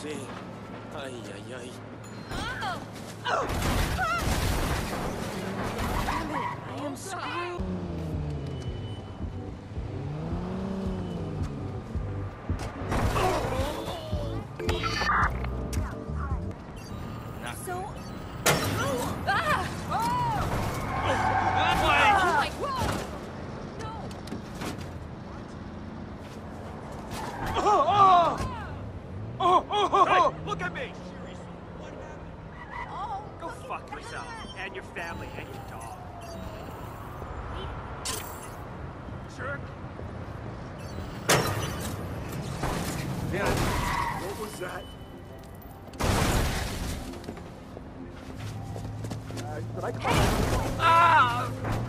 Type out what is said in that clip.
sé. Ay, ay, ay. Damn it, I am screwed. So... Ah! That way! Like, whoa! No! Hey, look at me! Oh, Go fuck yourself, and your family, and your dog. Jerk! Yeah, what was that? Did I call? Ah!